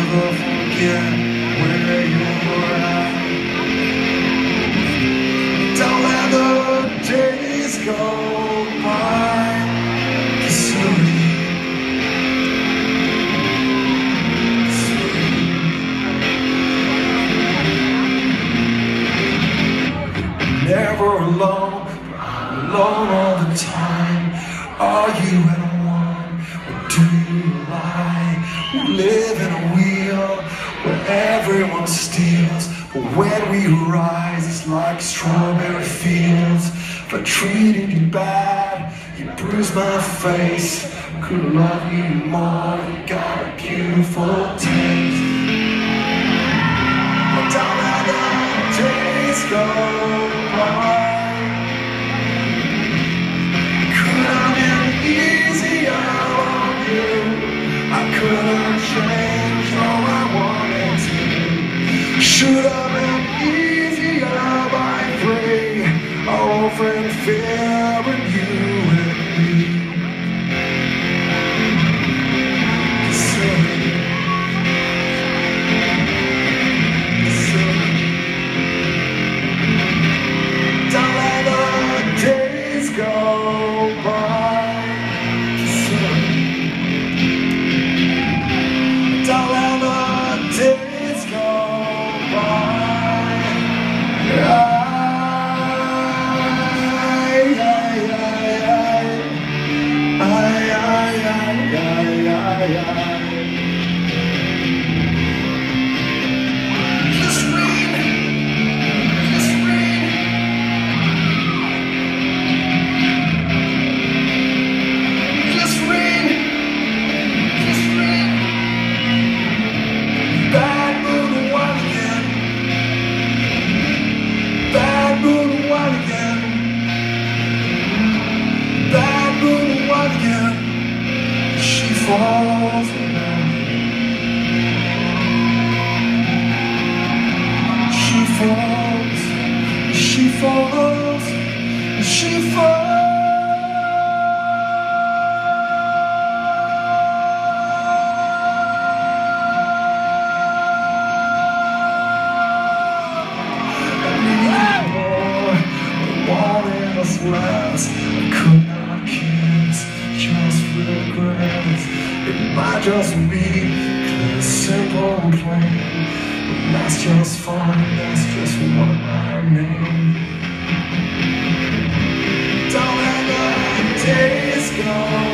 never forget where you were at. Don't let the days go by. Never alone, alone all the time. Are you at one, or do you lie? We live in a wheel where everyone steals, but when we rise it's like strawberry fields. If I treated you bad, you bruised my face. Could love you more, you got a beautiful taste. But don't let the days go. Could have been easier on you. I could have changed all I wanted to. Should have been easier by three. Over and fear and you and me. Go by. Don't let the days go by. She falls around. She falls, she falls, she falls. I need more, I wanted us less. I could not kiss, just regrets. It might just be clear, simple and plain, but that's just fine, that's just what I need. Don't let the days go.